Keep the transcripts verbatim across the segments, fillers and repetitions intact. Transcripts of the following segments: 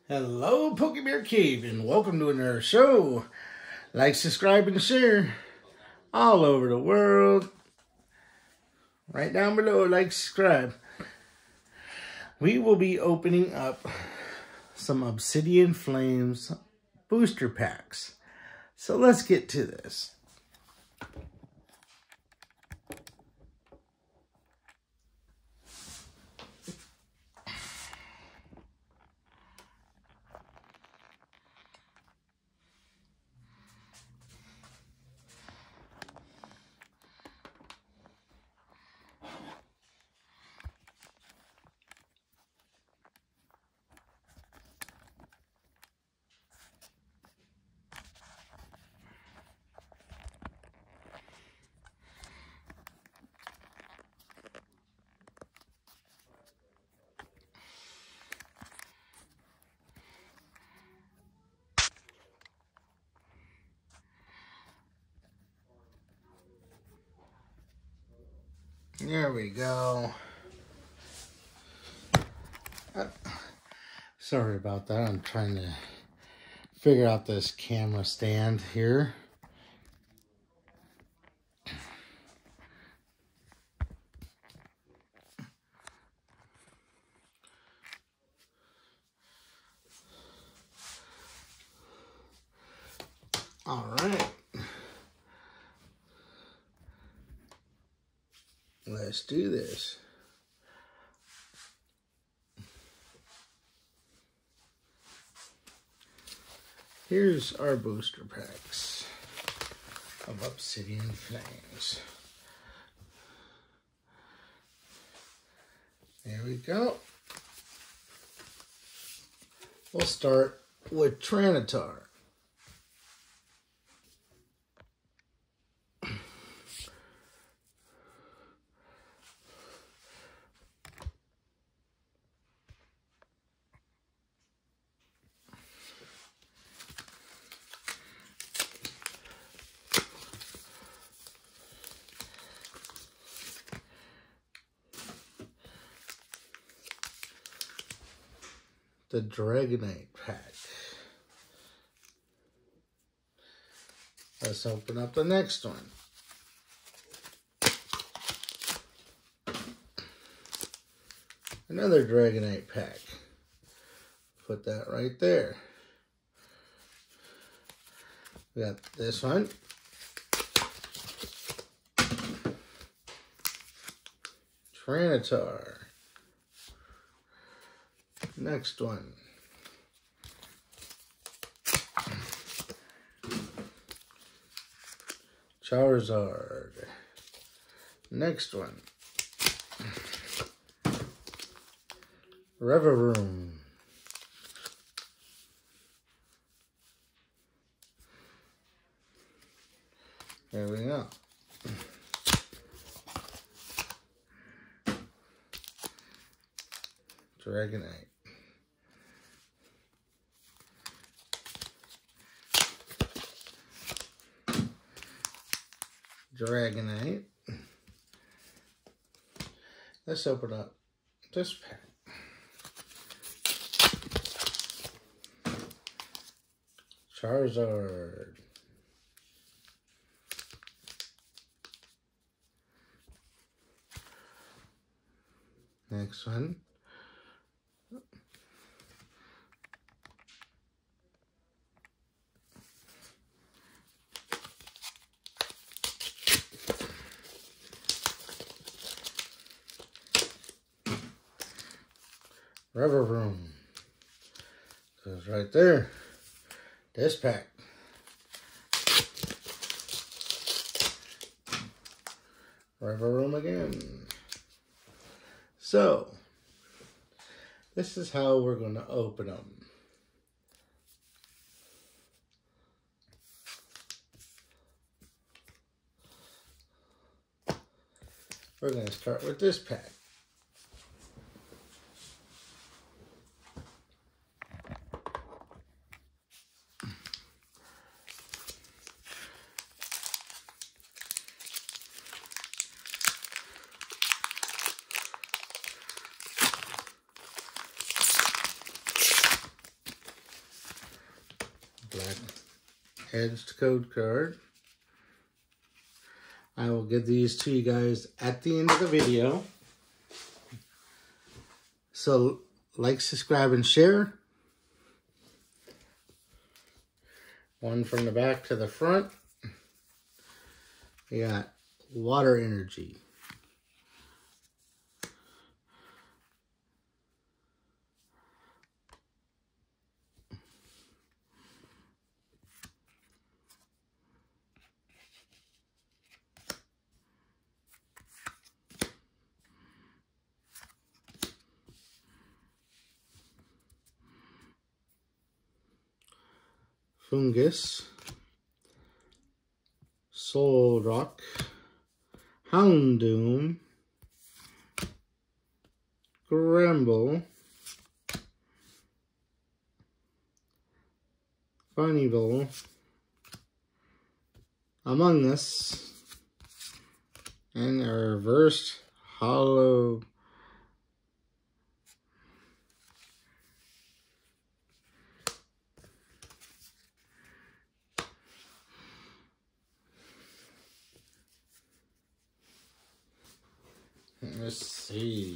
Hello, Pokebear Cave, and welcome to another show. Like, subscribe, and share all over the world. Right down below, like, subscribe. We will be opening up some Obsidian Flames booster packs. So let's get to this. There we go. Uh, sorry about that. I'm trying to figure out this camera stand here. All right. Let's do this. Here's our booster packs of Obsidian Flames. There we go. We'll start with Tyranitar. The Dragonite pack. Let's open up the next one. Another Dragonite pack. Put that right there. We got this one. Tyranitar. Next one. Charizard. Next one. Revavroom. There we go. Dragonite. Dragonite. Let's open up this pack. Charizard. Next one. Revavroom goes right there. This pack. Revavroom again. So, this is how we're going to open them. We're going to start with this pack. black edged code card. I will give these to you guys at the end of the video. So like, subscribe, and share. One from the back to the front. We got Water Energy. Fungus, Solrock, Houndoom, Gramble, Funnyville, Among Us, and a reversed hollow. Let's see.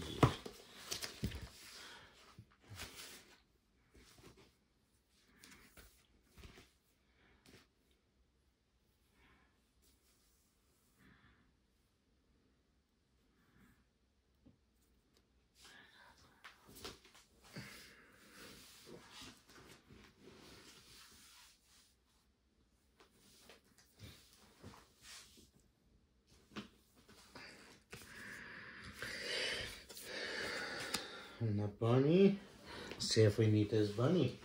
And the bunny. Let's see if we need this bunny.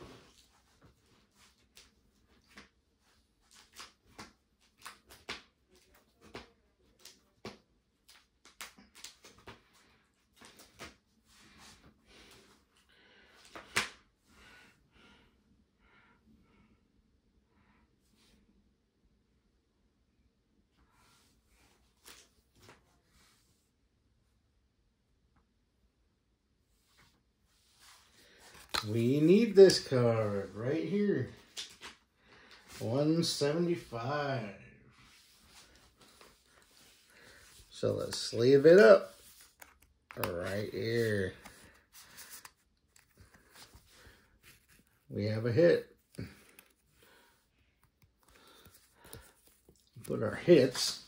We need this card right here. one seventy-five. So let's sleeve it up right here. We have a hit. Put our hits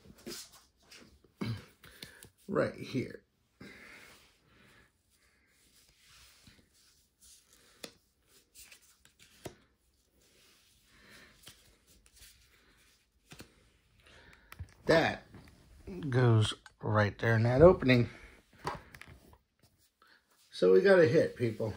right here. That goes right there in that opening. So we got a hit, people.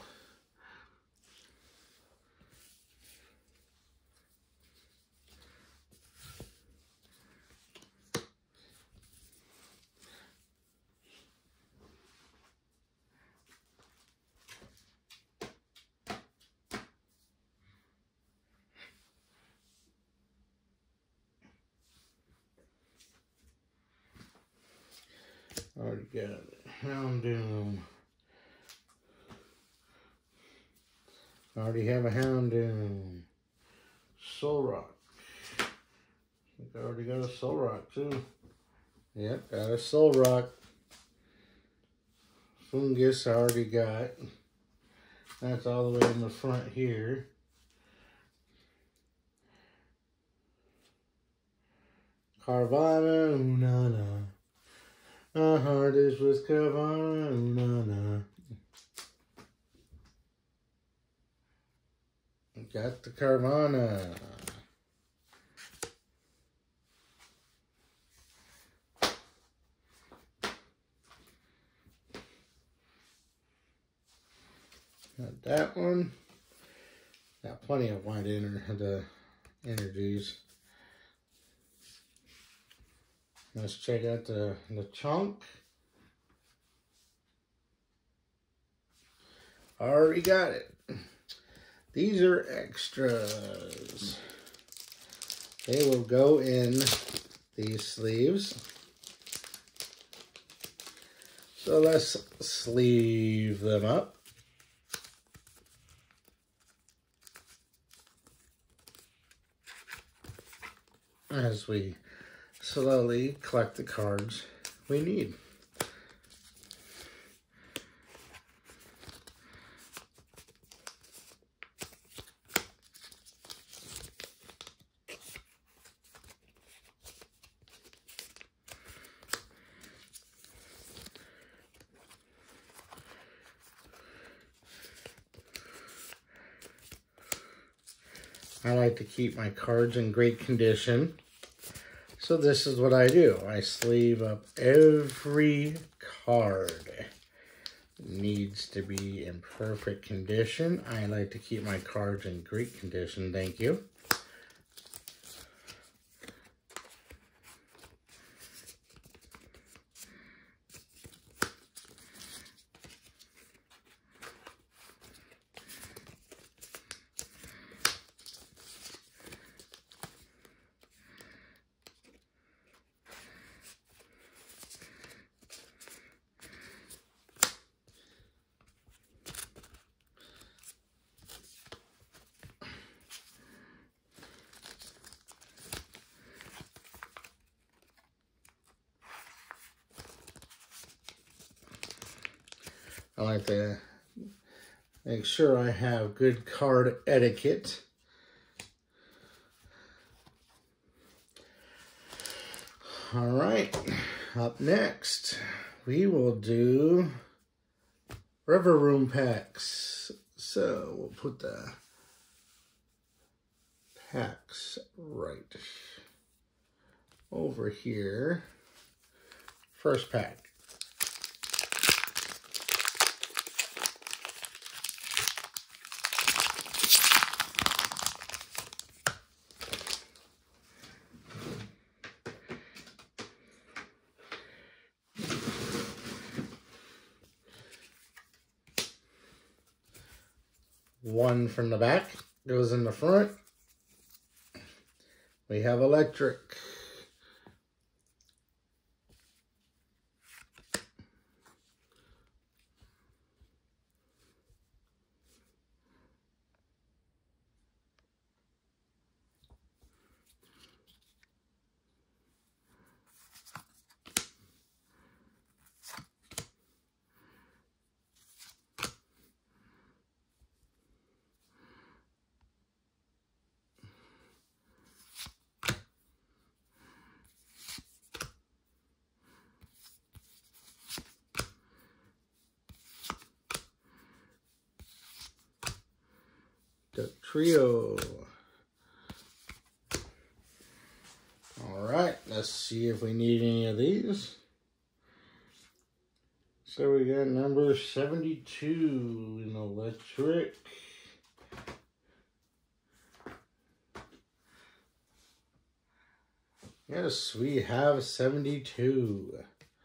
Already got it. Houndoom. Already have a Houndoom. Solrock. I think I already got a Solrock too. Yep, got a Solrock. Fungus I already got. That's all the way in the front here. Carvanha, ooh, na na. My heart is with Carvanha, ooh, na na. Got the Carvanha. Got that one. Got plenty of white inner the energies. Let's check out the, the chunk. Already got it. These are extras. They will go in these sleeves. So let's sleeve them up. as we slowly collect the cards we need. I like to keep my cards in great condition. So this is what I do. I sleeve up every card. It needs to be in perfect condition. I like to keep my cards in great condition. Thank you. I like to make sure I have good card etiquette. All right, up next, we will do River Room packs. So we'll put the packs right over here. First pack. One from the back goes in the front. We have electric. The trio. All right, let's see if we need any of these. So we got number seventy-two in electric. Yes, we have seventy-two.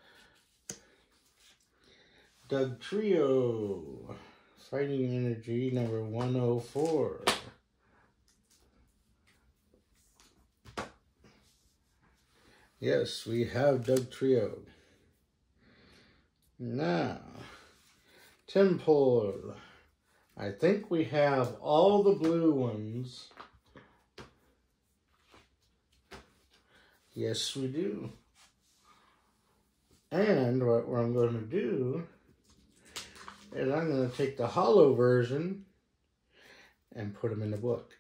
Dugtrio. Fighting Energy number one oh four. Yes, we have Dugtrio. Now, Temple. I think we have all the blue ones. Yes, we do. And what I'm going to do is I'm going to take the hollow version and put them in the book.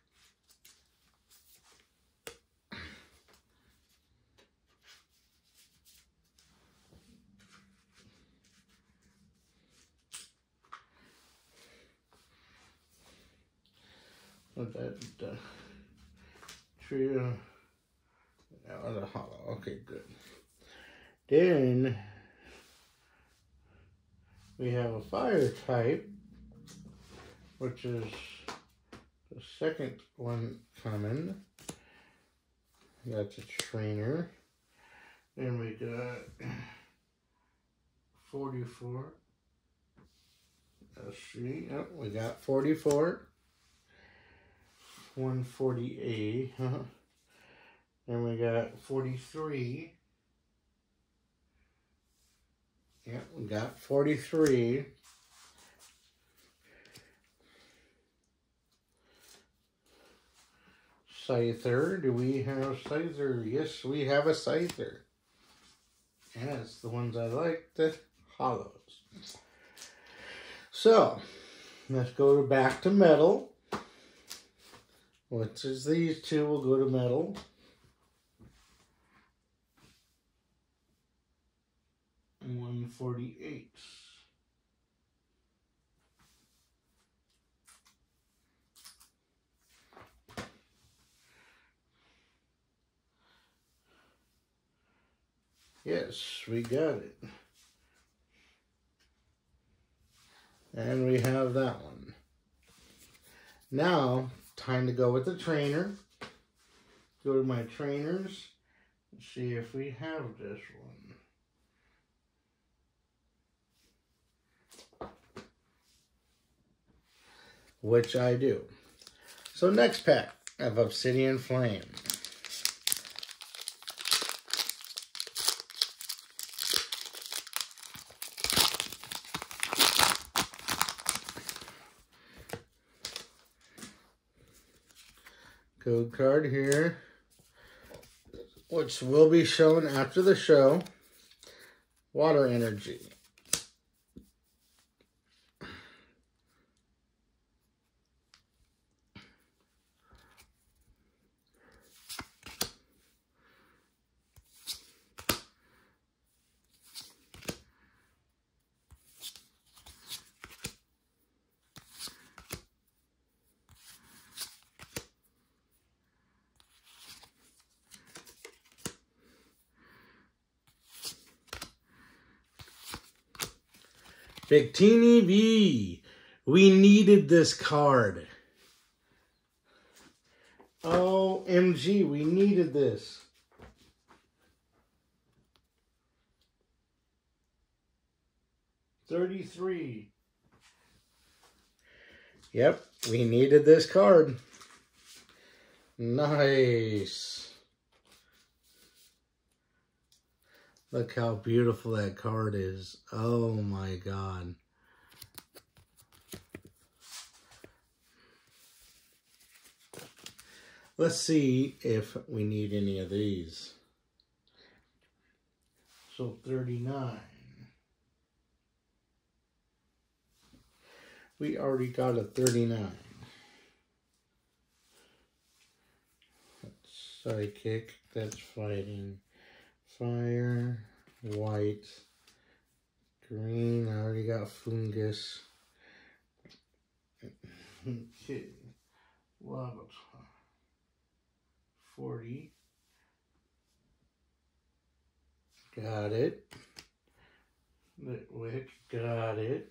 What that the trio, oh, the hollow. Okay, good. Then we have a fire type, which is the second one coming. That's a trainer. Then we got forty-four. Let's see. Oh, we got forty-four. one forty A. Huh? Then we got forty-three. Yep, we got forty-three. Scyther. Do we have Scyther? Yes, we have a Scyther. And it's the ones I like, the hollows. So, let's go back to metal. Which is these two, we'll go to metal. one forty-eight. Yes, we got it. And we have that one. Now, time to go with the trainer. Go to my trainers and see if we have this one. Which I do. So next pack of Obsidian Flame. Code card here, which will be shown after the show. Water Energy. Victini V. We needed this card. O M G, we needed this. thirty-three. Yep, we needed this card. Nice. Look how beautiful that card is. Oh my God. Let's see if we need any of these. So thirty-nine. We already got a thirty-nine. That's Psychic. That's Fighting. Fire, white, green, I already got Fungus. Okay, Lava, forty. Got it. Litwick, got it.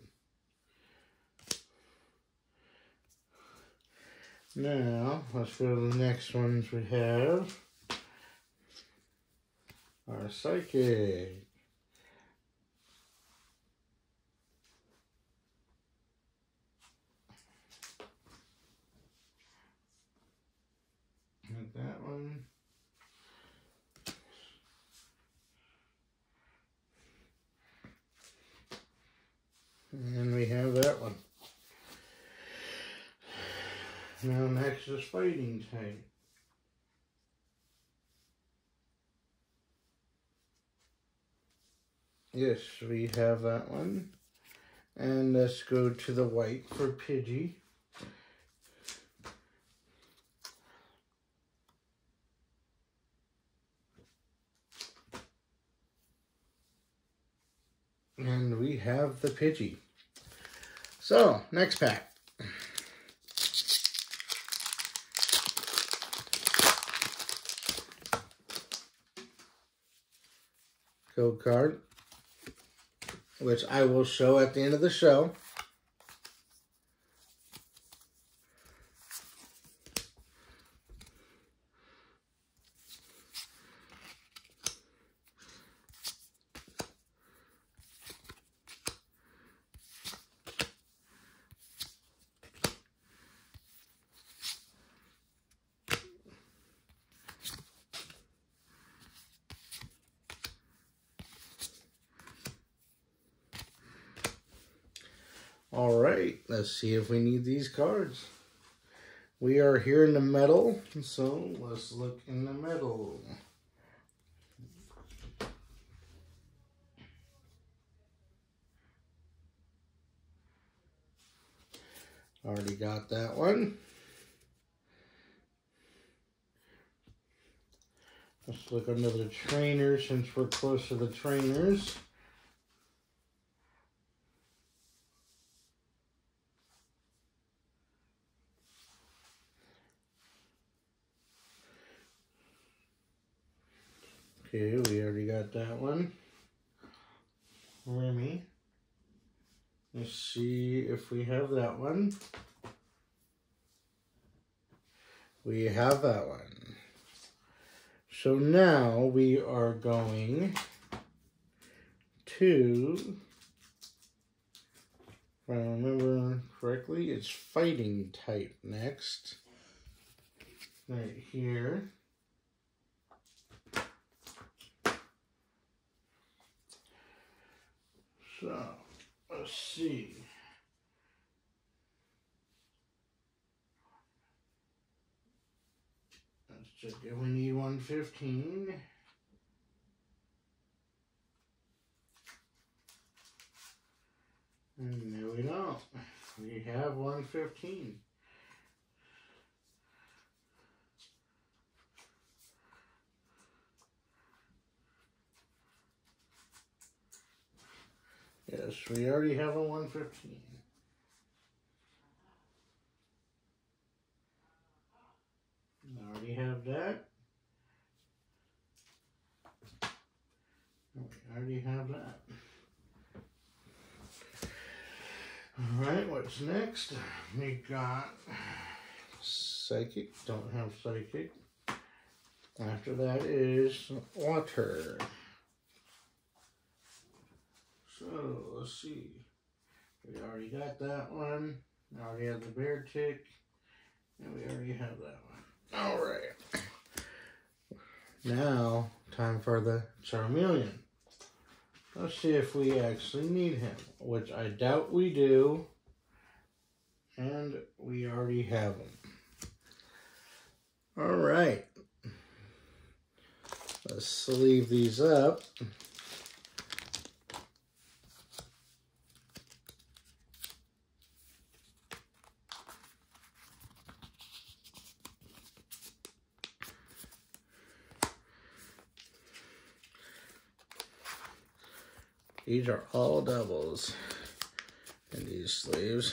Now, let's go to the next ones we have. Our Psychic. And that one. And we have that one. Now next is Fighting Type. Yes, we have that one. And let's go to the white for Pidgey. And we have the Pidgey. So, next pack. Code card, which I will show at the end of the show. All right, let's see if we need these cards. We are here in the middle, so let's look in the middle. Already got that one. Let's look under the trainers since we're close to the trainers. Okay, we already got that one. Remy. Let's see if we have that one. We have that one. So now we are going to, if I remember correctly, it's fighting type next. Right here. So, let's see. Let's check it. We need one fifteen. And there we go. We have one fifteen. Yes, we already have a one fifteen. I already have that. We already have that. Alright, what's next? We got Psychic. Don't have Psychic. After that is Water. So, let's see. We already got that one. We already have the Beartic. And we already have that one. Alright. Now, time for the Charmeleon. Let's see if we actually need him, which I doubt we do. And we already have him. Alright. Let's sleeve these up. These are all doubles in these sleeves.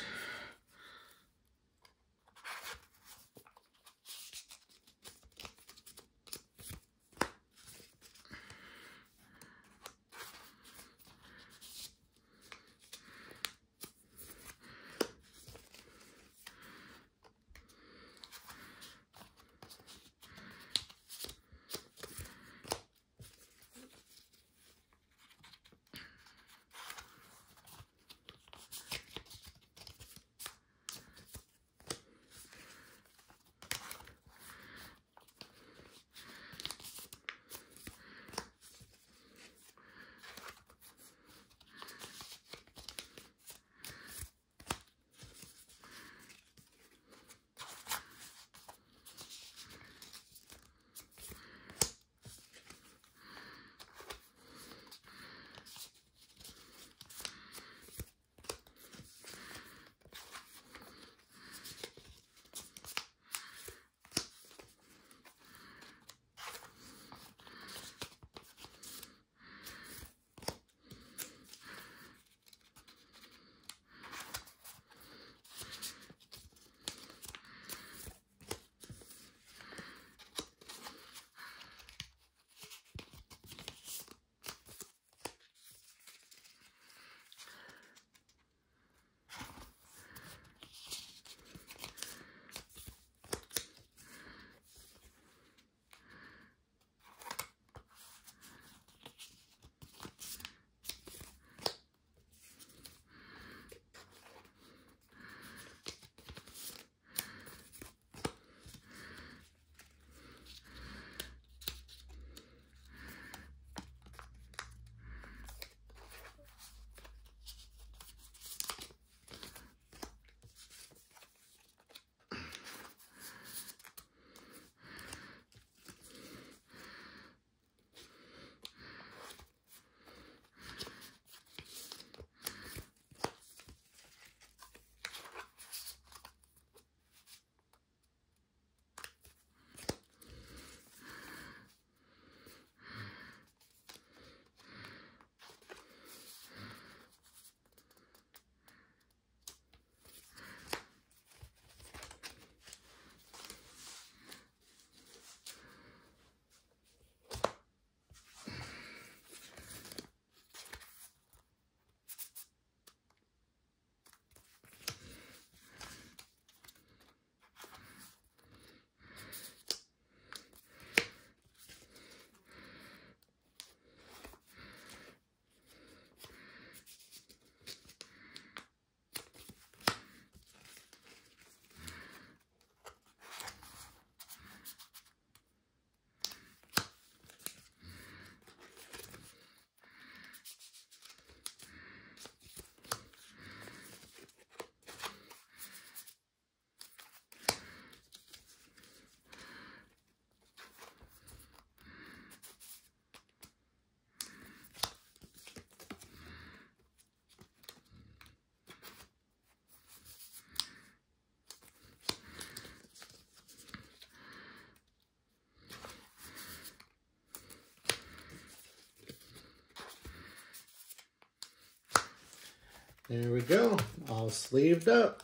There we go, all sleeved up.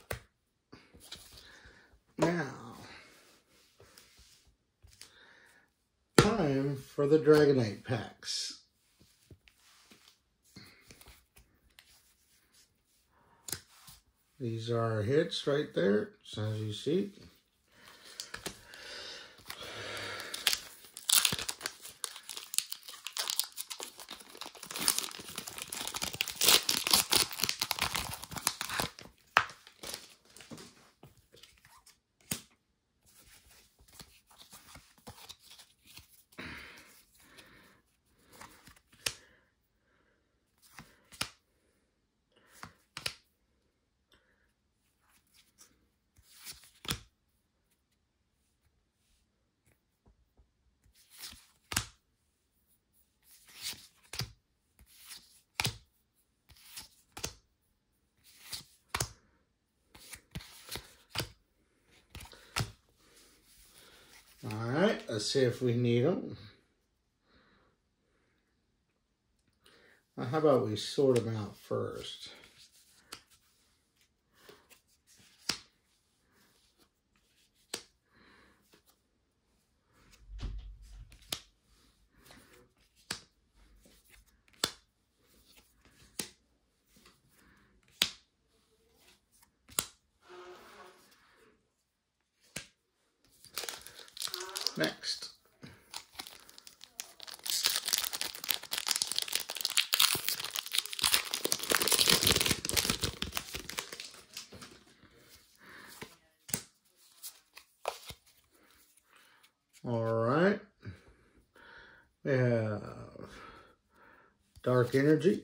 Now, time for the Dragonite packs. These are our hits right there, as you see. Alright, let's see if we need them. Well, how about we sort them out first? Next. All right. We have Dark Energy.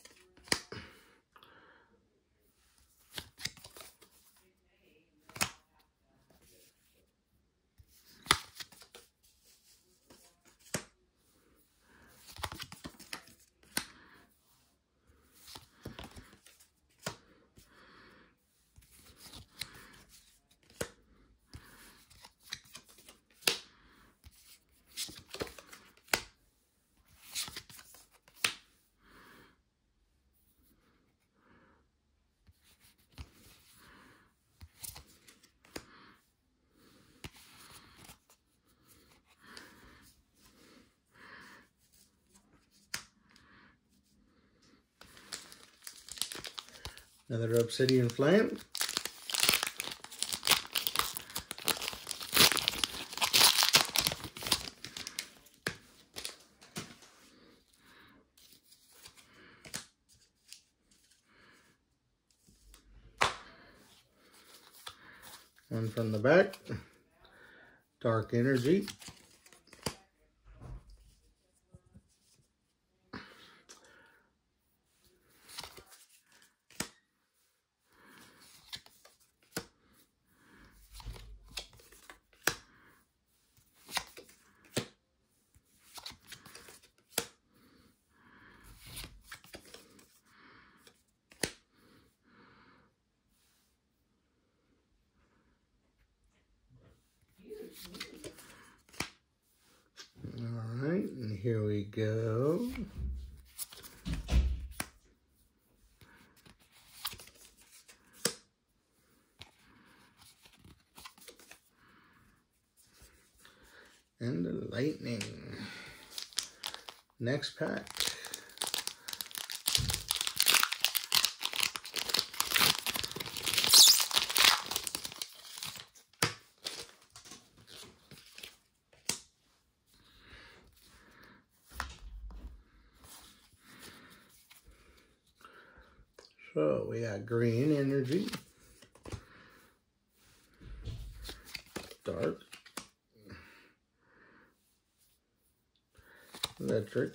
Another Obsidian Flame. One from the back. Dark Energy. All right, and here we go. And the lightning. Next pack. So we got Green Energy, Dark, Electric,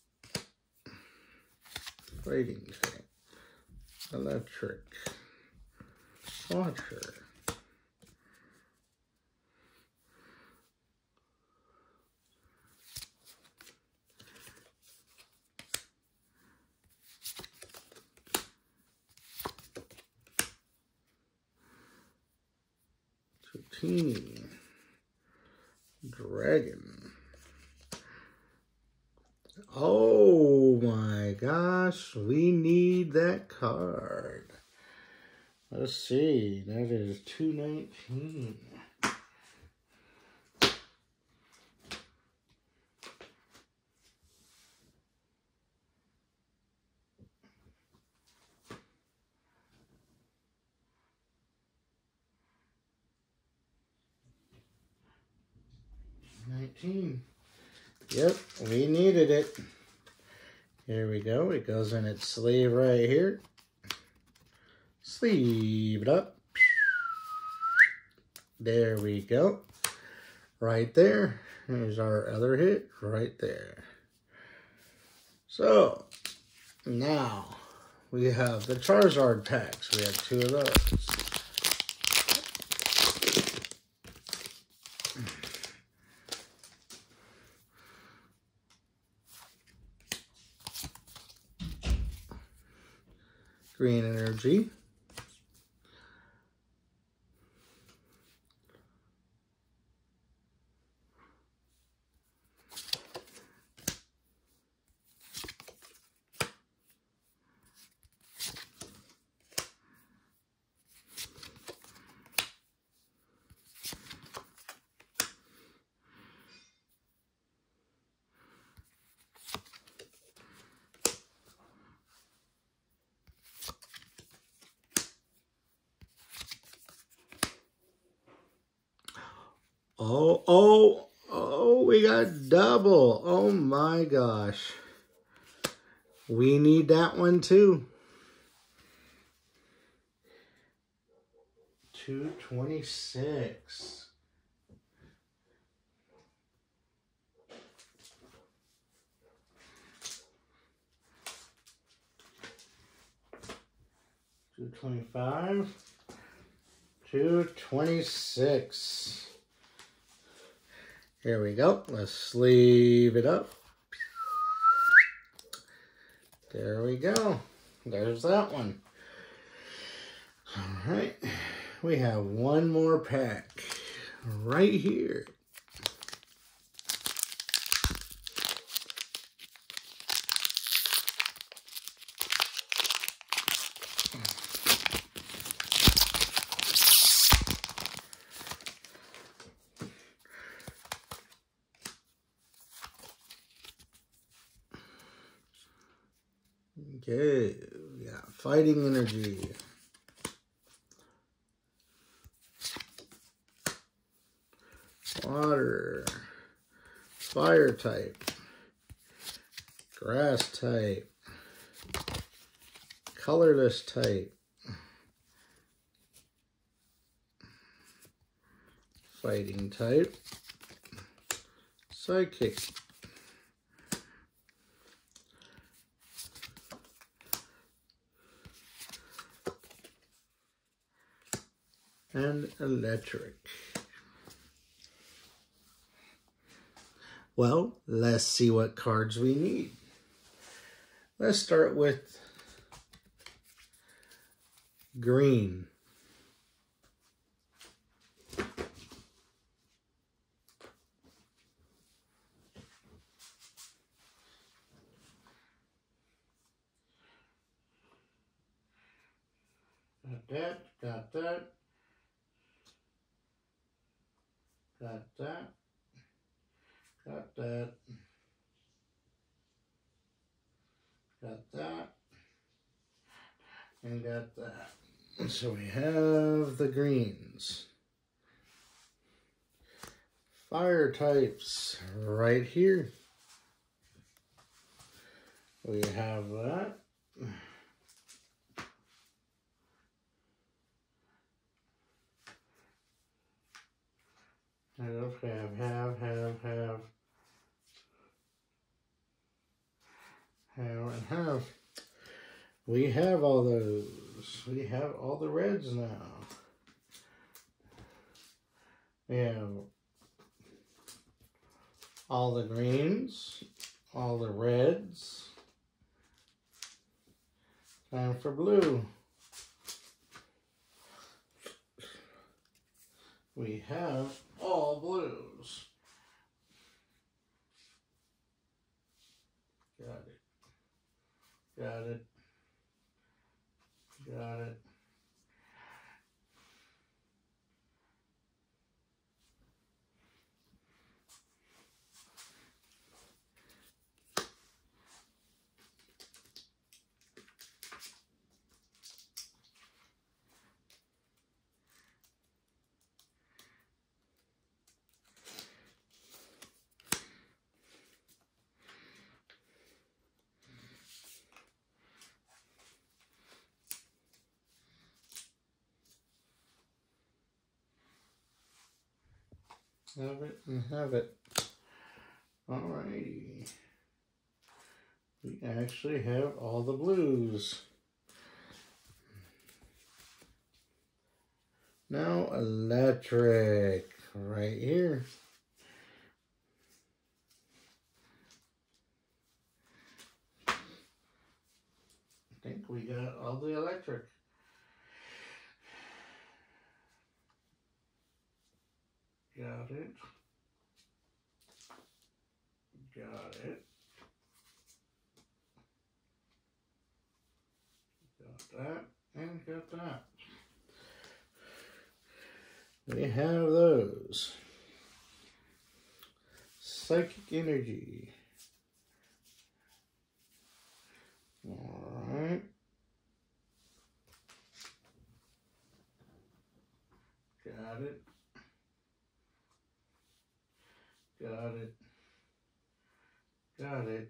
Rating Tank, Electric, Water, Zucchini, Dragon, Oh my gosh, we need that card. Let's see, that is two nineteen. nineteen. Yep, we needed it. Here we go. It goes in its sleeve right here. Sleeve it up. There we go. Right there. Here's our other hit right there. So, now we have the Charizard packs. We have two of those. Green Energy. Oh, oh, oh, we got double. Oh my gosh. We need that one too. two twenty-six. two twenty-five. two twenty-six. Here we go. Let's sleeve it up. There we go. There's that one. All right. We have one more pack right here. Okay, we got Fighting Energy. Water. Fire type. Grass type. Colorless type. Fighting type. Psychic. And electric. Well, let's see what cards we need. Let's start with green. Got that, got that. Got that, got that, got that, and got that. So we have the greens. Fire types right here. We have that. Have, have, have, have, have. Have and have. We have all those. We have all the reds now. We have all the greens, all the reds. Time for blue. We have all blues. Got it. Got it. Have it and have it. Alrighty. We actually have all the blues. Now electric right here. I think we got all the electric. Got it. Got it. Got that and got that. We have those. Psychic energy. All right. Got it. Got it. Got it.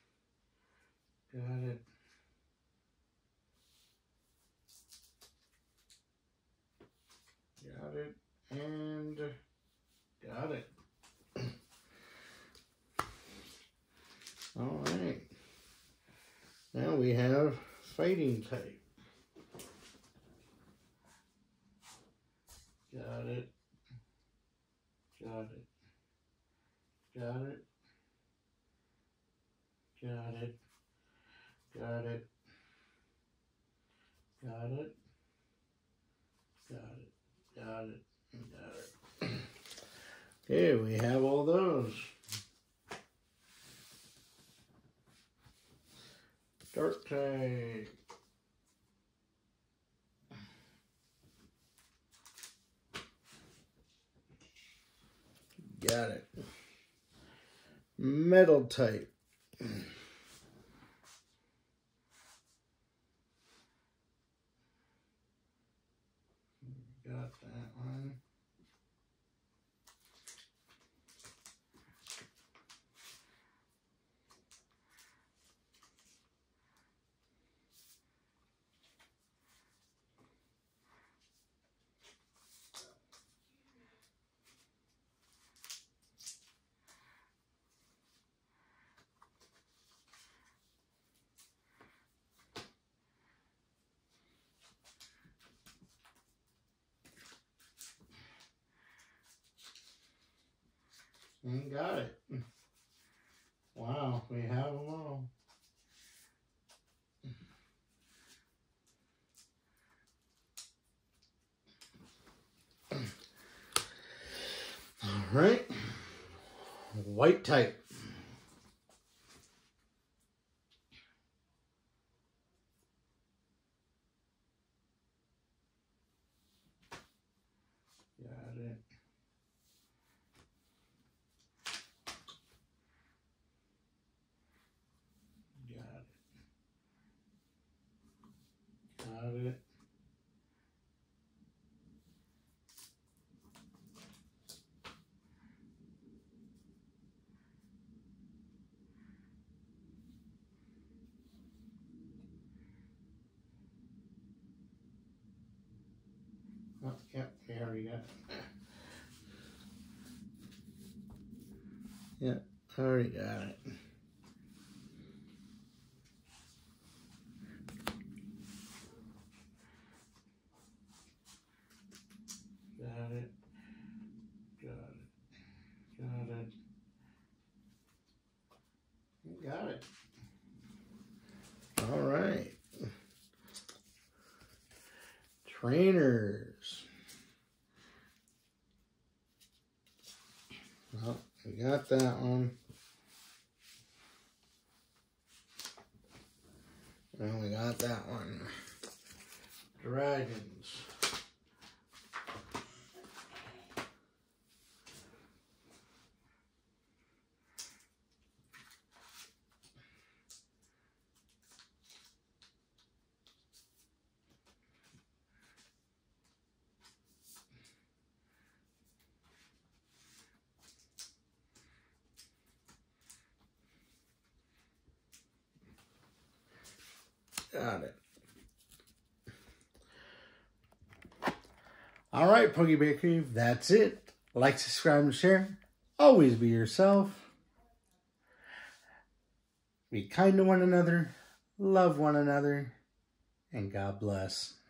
Got it. Got it. And got it. All right. Now we have fading tape. Got it. Got it. Got it. Got it. Got it. Got it. Got it. Got it. Got it. Okay, we have all those. Dark tape. Got it. Metal tape. Got that one. And got it. Wow, we have them all. All right. White tape. Got it. Got it. Oh, yep, we already got it. Yep, I already got it. Got it. Got it. Got it. Got it. All right. Trainers. Well, we got that one. And we got that one. Dragons. Got it. All right, Poke Bear Cave, that's it. Like, subscribe, and share. Always be yourself. Be kind to one another. Love one another. And God bless.